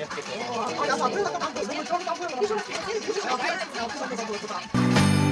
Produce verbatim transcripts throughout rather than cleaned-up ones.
я забыла, как там было. Думаю, что там было. Вижу, вижу, вижу.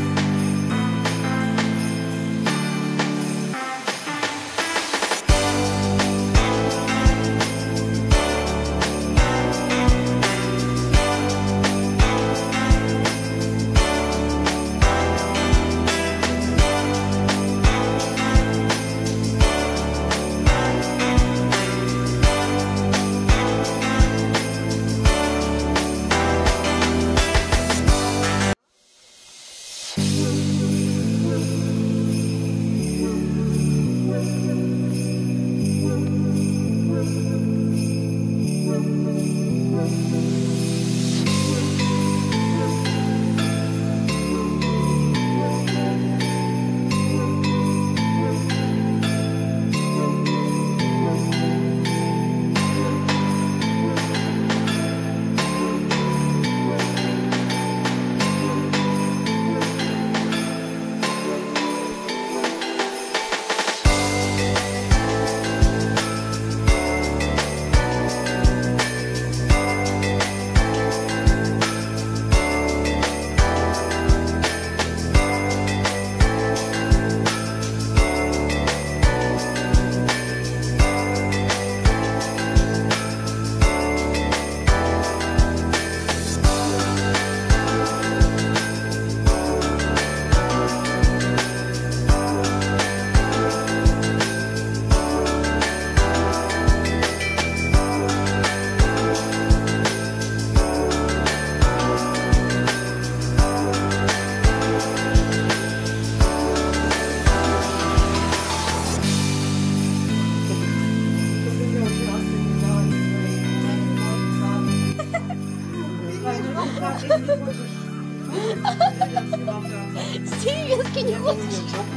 Деревенский не хочешь?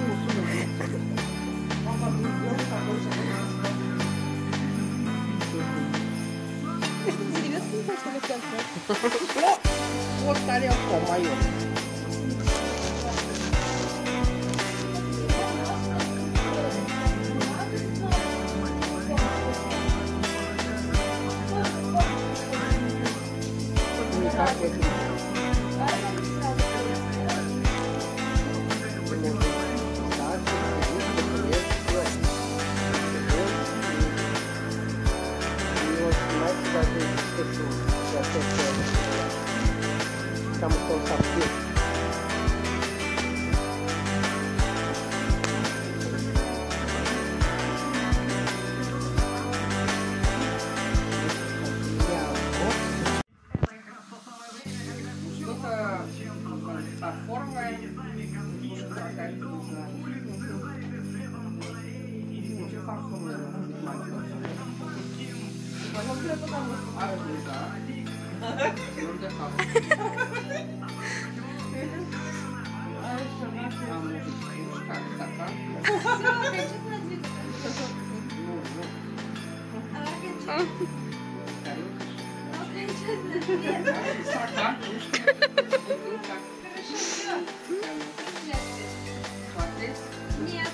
Деревенский не хочешь? Вот тарелка моя. Там кто совсем. Что-то оформляем. Нет.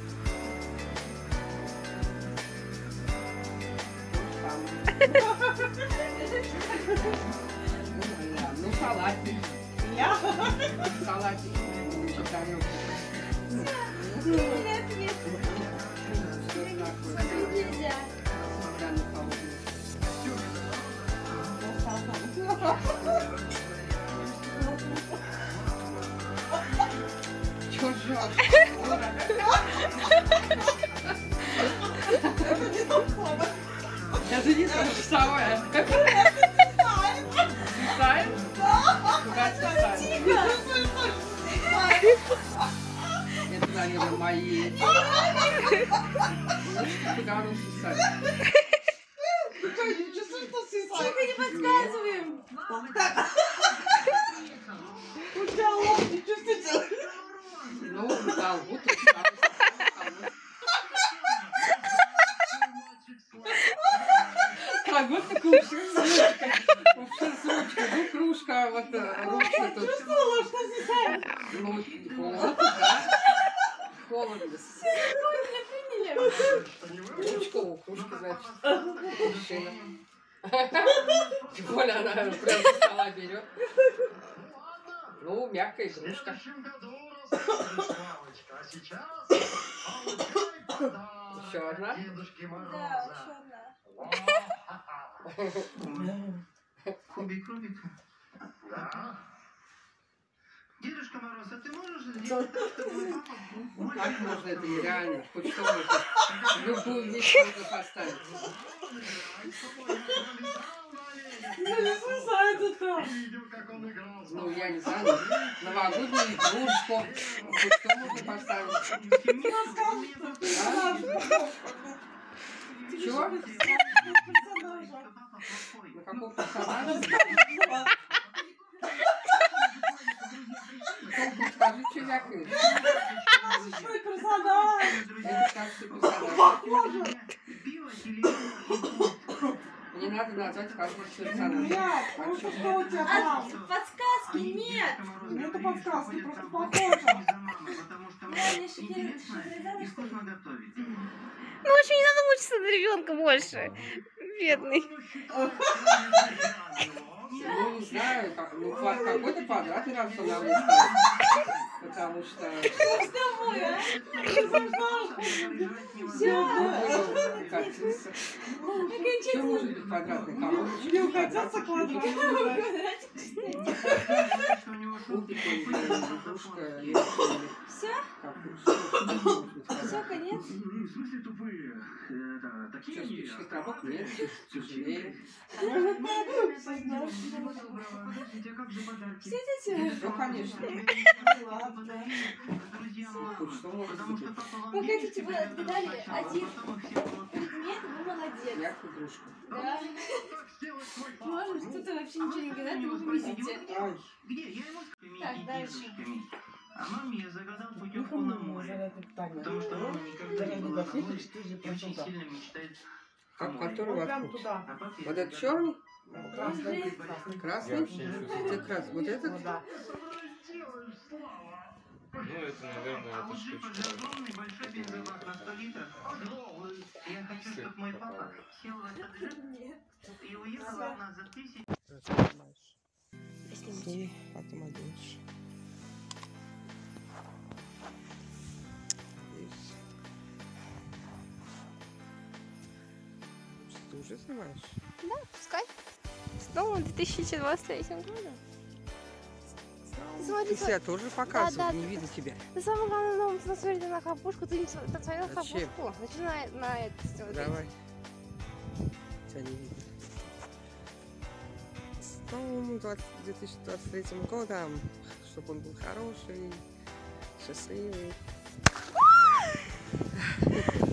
Ну, салатик. Я? Салатик. Нет, нет. Нельзя. Чё жжёшь? Это не то же самое. Свисаем? Куда свисаем? Это, наверное, мои. Куда оно свисает? Тихо, не подсказываем. У тебя лоб не чувствуется. Ну, да, вот и как будто кружка с ручкой. Вообще с ручкой. Ну, кружка, вот ручка тут. Чувствовала, что свисает. Ну, холодно, да? Холодно. Сегодня приняли. Ручка у кружки, значит. Мужчина. Тем более она прям со стола берет. Ну, мягкая игрушка. Еще одна? Да, еще одна. Кубик Рубик. Да. Дедушка Мороз, а ты можешь сделать так, чтобы папа... Как можно это нереально? Хоть что можно. Любую вещь можно поставить. Я не слышала это. Ну, я не знаю, новогоднюю игрушку. Хоть что можно поставить. Чего? На каком персонаже? Скажи, что вякаешь? Это кажется персонаж. Мне надо назвать каждого персонажа. Нет, просто что у тебя там? Подсказки нет. Это подсказки, просто похоже. Да, мне шокеризовали, что ли? Ну, в общем, не надо мучиться над ребенком больше. Бедный. Ну, не знаю, как, ну, какой-то квадрат надо устанавливать ставить. Потому что... Что с тобой, а? Ну, катится. Что может быть квадратный коробочка? Мне укатился квадрат. Кубик, игрушка, Все? Все, конец? В смысле тупые? Это такие Что, они? спичный коробок? Нет, тяжелее. Все дети? Ну, конечно. Друзья, Хоть что может потому быть. что папа вам Пока верит, тебе а отгадали один потом их всех вот- предмет, вы молодец. Яркая игрушка. Да. Может, кто-то вообще ничего не гадает, и вы победите. Ай. Где? Я ему скажу. Так, дальше. А маме я загадал путевку на море. Потому что мама никогда не была на море и очень сильно мечтает о Как, море. который Вот прям воткнут? туда. А папе Вот я этот загадал- черный? Красный, красный. Красный? Это красный. Вот этот? Ну да. Ну, это, наверное, А эта у джипа же штучка. огромный большой бензобак на сто литров. Я хочу, чтобы мой папа сел в этот джип Нет. и уехал от нас за тысячу. Сними, потом оденешь. Ты уже снимаешь? Да, пускай. С новым две тысячи двадцать третьим годом. Смотри, Ты себя тоже показывай, да, не да. видно тебя. ты самое главное, ну, ты смотри на хлопушку, ты не см- ты смотри на Зачем? хлопушку. Начинай на это сделать. Давай. Тебя не видно. С новым две тысячи двадцать третьим годом, чтобы он был хороший, счастливый.